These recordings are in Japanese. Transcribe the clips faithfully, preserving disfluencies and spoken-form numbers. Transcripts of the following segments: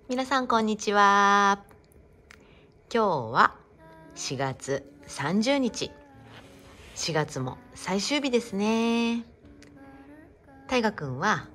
皆さんこんにちは。今日はしがつさんじゅうにち、しがつも最終日ですね。大河くんは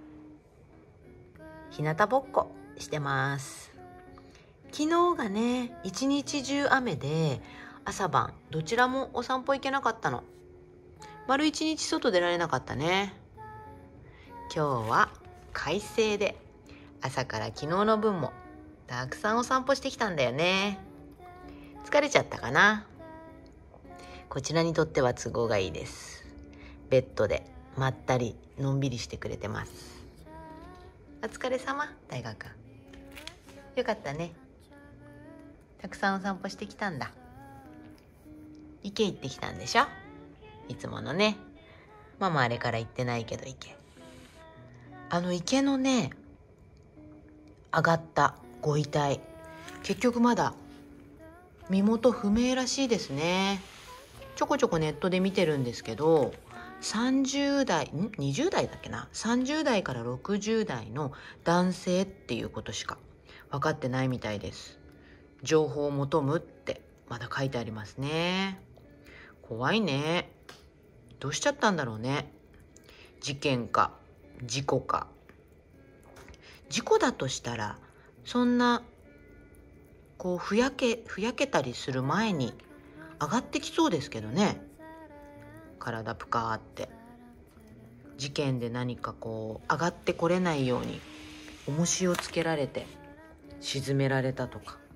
日向ぼっこしてます。昨日がね一日中雨で朝晩どちらもお散歩行けなかったの。丸一日外出られなかったね。今日は快晴で朝から昨日の分もたくさんお散歩してきたんだよね。疲れちゃったかな。こちらにとっては都合がいいです。ベッドでまったりのんびりしてくれてます。お疲れ様、大河君。よかったね。たくさんお散歩してきたんだ。池行ってきたんでしょ。いつものね。ママあれから行ってないけど池。あの池のね上がったご遺体、結局まだ身元不明らしいですね。ちょこちょこネットで見てるんですけど、さんじゅうだいんにじゅうだいだっけな、さんじゅうだいからろくじゅうだいの男性っていうことしか分かってないみたいです。情報を求むってまだ書いてありますね。怖いね。どうしちゃったんだろうね。事件か事故か。事故だとしたらそんなこうふやけふやけたりする前に上がってきそうですけどね。体ぷかーって。事件で何かこう上がってこれないように重しをつけられて沈められたとか、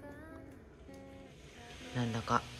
なんだか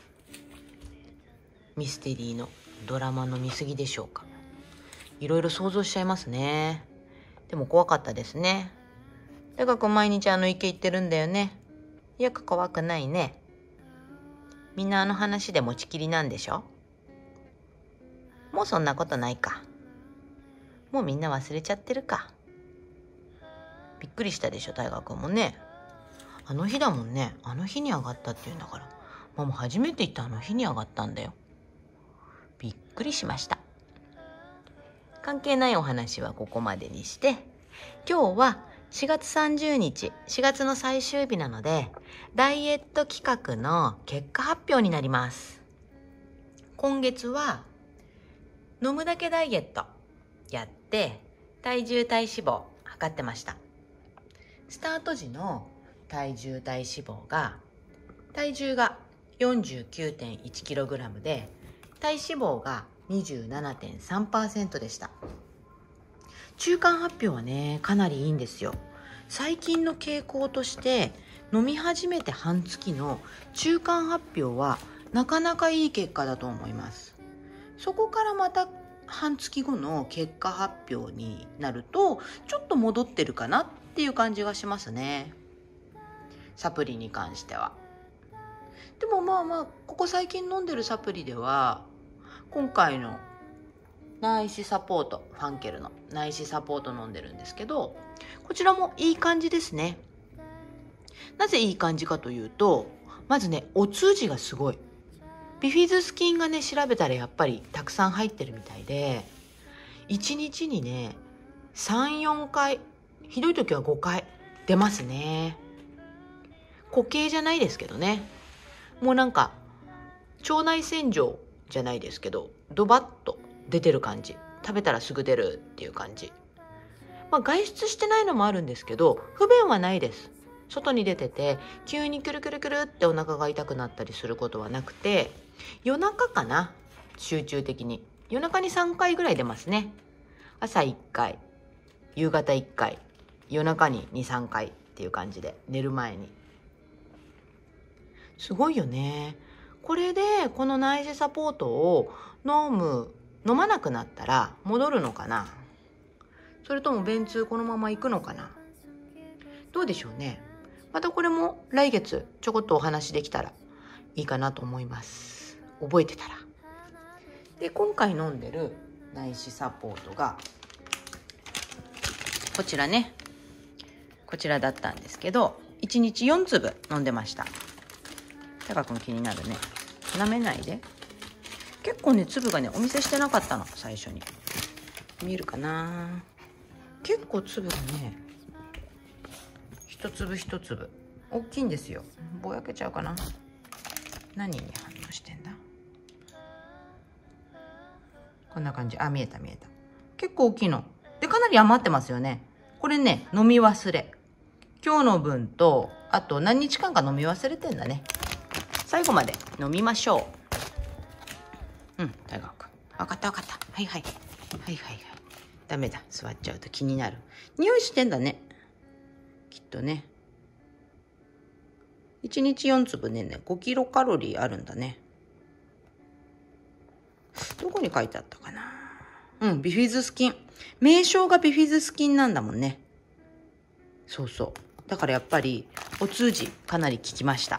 ミステリーのドラマの見過ぎでしょうか。いろいろ想像しちゃいますね。でも怖かったですね。大河君毎日あの池行ってるんだよね。よく怖くないね。みんなあの話で持ちきりなんでしょ。もうそんなことないか。もうみんな忘れちゃってるか。びっくりしたでしょ、大河君もね。あの日だもんね。あの日に上がったっていうんだから、ママ初めて行ったあの日に上がったんだよ。びっくりしました。関係ないお話はここまでにして、今日はしがつさんじゅうにち、しがつの最終日なので、ダイエット企画の結果発表になります。今月は飲むだけダイエットやって体重体脂肪測ってました。スタート時の体重体脂肪が、体重が よんじゅうきゅうてんいちキログラム で体脂肪が にじゅうななてんさんパーセント でした。中間発表はねかなりいいんですよ。最近の傾向として飲み始めて半月の中間発表はなかなかいい結果だと思います。そこからまた半月後の結果発表になるとちょっと戻ってるかなっていう感じがしますね。サプリに関しては。でもまあまあここ最近飲んでるサプリでは、今回の内視サポート、ファンケルの内視サポート飲んでるんですけど、こちらもいい感じですね。なぜいい感じかというと、まずねお通じがすごい。ビフィズス菌がね調べたらやっぱりたくさん入ってるみたいで、いちにちにねさん、よんかい、ひどい時はごかい出ますね。固形じゃないですけどね、もうなんか腸内洗浄じゃないですけど、ドバッと出てる感じ。食べたらすぐ出るっていう感じ。まあ、外出してないのもあるんですけど不便はないです。外に出てて急にくるくるくるってお腹が痛くなったりすることはなくて、夜中かな、集中的に夜中にさんかいぐらい出ますね。朝いっかい、夕方いっかい、夜中にに、さんかいっていう感じで、寝る前に。すごいよね。これでこの内視サポートを飲む飲まなくなったら戻るのかな、それとも便通このまま行くのかな、どうでしょうね。またこれも来月ちょこっとお話できたらいいかなと思います。覚えてたら。で今回飲んでる内視サポートがこちらね、こちらだったんですけど、いちにちよんつぶ飲んでました。タカ君気になるね。舐めないで。結構ね粒がねお見せしてなかったの、最初に。見えるかな。結構粒がね一粒一粒大きいんですよ。ぼやけちゃうかな。何に反応してんだ。こんな感じ。あ、見えた見えた。結構大きいので、かなり余ってますよね。これね、飲み忘れ。今日の分と、あと何日間か飲み忘れてんだね。最後まで飲みましょう。うん、大学。わかったわかった。はいはい。はいはいはい。ダメだ。座っちゃうと気になる。匂いしてんだね。きっとね。いちにちよん粒ね、ごキロカロリーあるんだね。どこに書いてあったかな。うん、ビフィズス菌。名称がビフィズス菌なんだもんね。そうそう。だからやっぱり、お通じかなり効きました。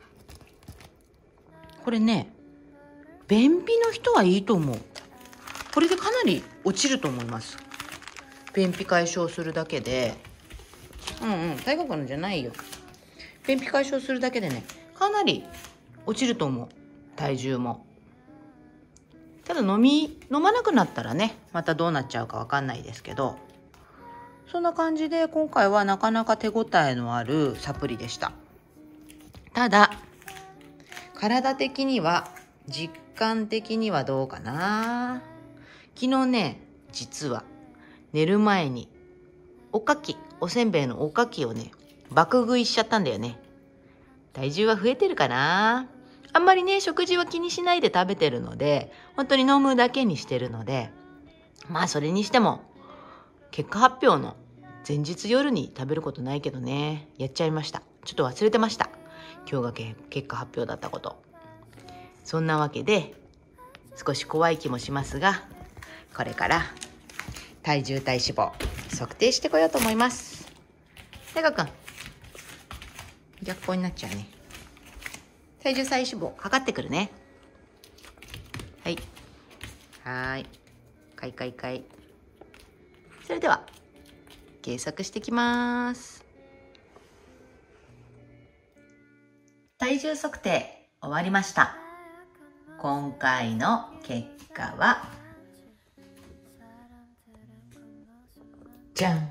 これね、便秘の人はいいと思う。これでかなり落ちると思います。便秘解消するだけで。うんうん、大学のじゃないよ。便秘解消するだけでね、かなり落ちると思う。体重も。ただ飲み、飲まなくなったらね、またどうなっちゃうかわかんないですけど、そんな感じで今回はなかなか手応えのあるサプリでした。ただ、体的には、実感的にはどうかな。昨日ね、実は寝る前におかき、おせんべいのおかきをね、爆食いしちゃったんだよね。体重は増えてるかな。あんまりね、食事は気にしないで食べてるので、本当に飲むだけにしてるので、まあそれにしても、結果発表の前日夜に食べることないけどね、やっちゃいました。ちょっと忘れてました。今日が結果発表だったこと。そんなわけで、少し怖い気もしますが、これから体重体脂肪測定してこようと思います。大河くん、逆光になっちゃうね。体重体脂肪測ってくるね。はい。はーい。かいかいかい。それでは、計測してきます。体重測定終わりました。今回の結果は、じゃん !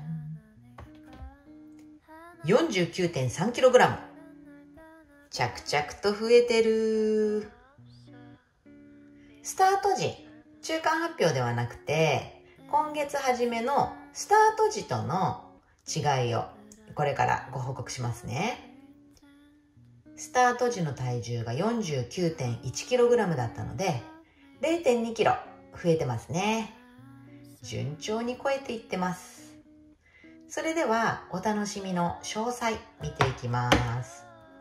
よんじゅうきゅうてんさんキログラム。着々と増えてる。スタート時、中間発表ではなくて、今月初めのスタート時との違いをこれからご報告しますね。スタート時の体重が よんじゅうきゅうてんいちキログラム だったので れいてんにキロ増えてますね。順調に超えていってます。それではお楽しみの詳細見ていきます。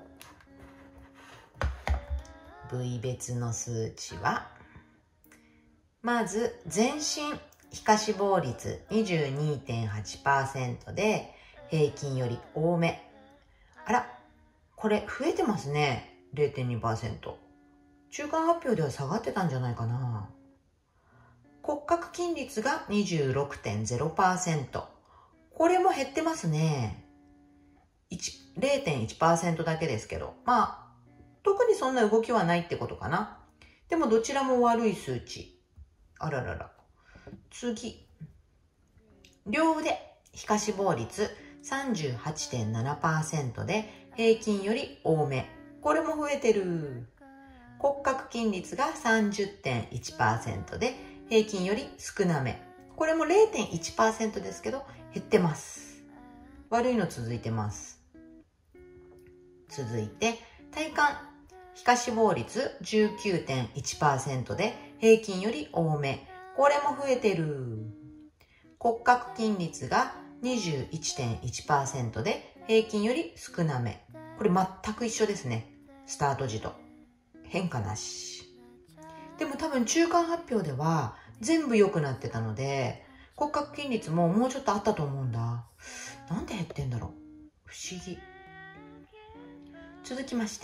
部位別の数値は、まず全身皮下脂肪率 にじゅうにてんはちパーセント で平均より多め。あら、これ増えてますね。れいてんにパーセント。中間発表では下がってたんじゃないかな。骨格筋率が にじゅうろくてんゼロパーセント。これも減ってますね。れいてんいちパーセント だけですけど。まあ、特にそんな動きはないってことかな。でもどちらも悪い数値。あららら。次。両腕皮下脂肪率 さんじゅうはちてんななパーセント で平均より多め。これも増えてる。骨格筋率が さんじゅってんいちパーセント で平均より少なめ。これも れいてんいちパーセント ですけど減ってます。悪いの続いてます。続いて体幹皮下脂肪率 じゅうきゅうてんいちパーセント で平均より多め。これも増えてる。骨格筋率が にじゅういちてんいちパーセント で平均より少なめ。これ全く一緒ですね。スタート時と。変化なし。でも多分中間発表では全部良くなってたので、骨格筋率ももうちょっとあったと思うんだ。なんで減ってんだろう。不思議。続きまして。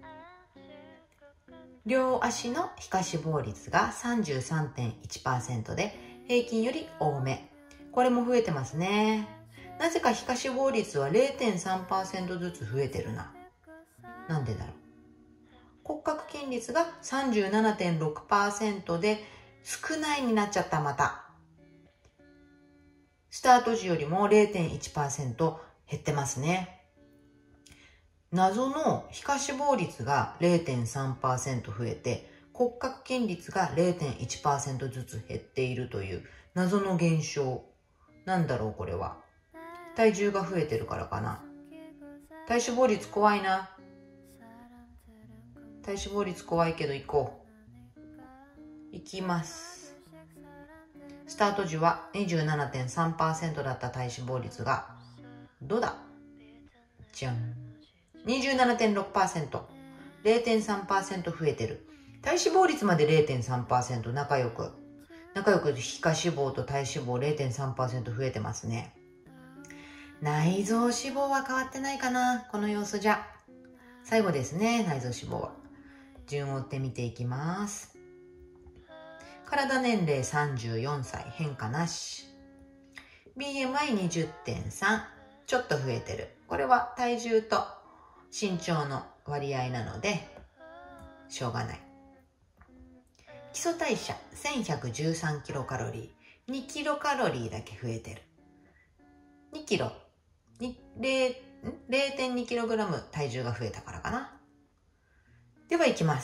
両足の皮下脂肪率が さんじゅうさんてんいちパーセント で平均より多め。これも増えてますね。なぜか皮下脂肪率は れいてんさんパーセント ずつ増えてるな。なんでだろう。骨格筋率が さんじゅうななてんろくパーセント で少ないになっちゃったまた。スタート時よりも れいてんいちパーセント減ってますね。謎の皮下脂肪率が れいてんさんパーセント 増えて、骨格筋率が れいてんいちパーセント ずつ減っているという謎の現象。なんだろうこれは。体重が増えてるからかな。体脂肪率怖いな。体脂肪率怖いけど行こう。行きます。スタート時は にじゅうななてんさんパーセント だった体脂肪率が、どうだ？じゃん。にじゅうななてんろくパーセント。れいてんさんパーセント 増えてる。体脂肪率まで れいてんさんパーセント 仲良く。仲良く皮下脂肪と体脂肪 れいてんさんパーセント 増えてますね。内臓脂肪は変わってないかな、この様子じゃ。最後ですね、内臓脂肪は。順を追って見ていきます。体年齢さんじゅうよんさい、変化なし。ビーエムアイにじゅってんさん、ちょっと増えてる。これは体重と身長の割合なので、しょうがない。基礎代謝せんひゃくじゅうさんキロカロリー、にキロカロリーだけ増えてる。にキロ、れいてんにキログラム体重が増えたからかな。では行きます。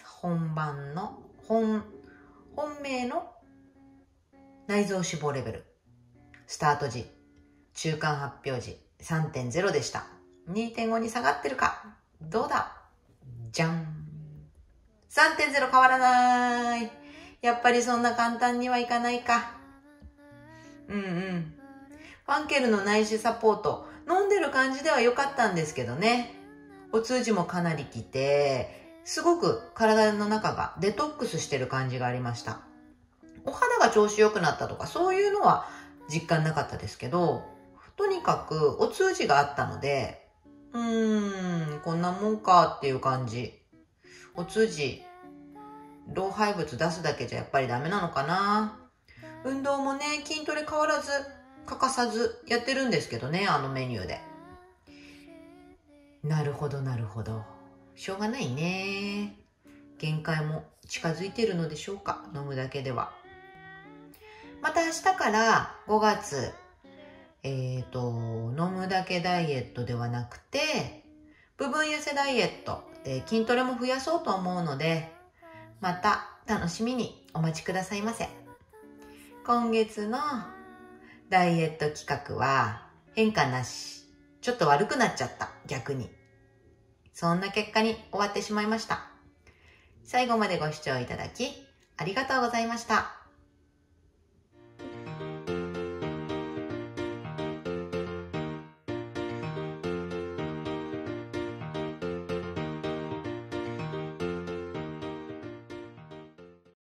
本番の、本、本命の内臓脂肪レベル。スタート時、中間発表時 さんてんゼロ でした。にてんご に下がってるか？どうだ？じゃん。さんてんゼロ 変わらない。やっぱりそんな簡単にはいかないか。うんうん。ファンケルの内視サポート、飲んでる感じでは良かったんですけどね。お通じもかなりきて、すごく体の中がデトックスしてる感じがありました。お肌が調子良くなったとかそういうのは実感なかったですけど、とにかくお通じがあったので、うーん、こんなもんかっていう感じ。お通じ、老廃物出すだけじゃやっぱりダメなのかな。運動もね、筋トレ変わらず、欠かさずやってるんですけどね、あのメニューで。なるほど、なるほど。しょうがないね。限界も近づいているのでしょうか、飲むだけでは。また明日からごがつ、えっと、飲むだけダイエットではなくて、部分痩せダイエットで筋トレも増やそうと思うので、また楽しみにお待ちくださいませ。今月のダイエット企画は変化なし。ちょっと悪くなっちゃった、逆に。そんな結果に終わってしまいました。最後までご視聴いただきありがとうございました。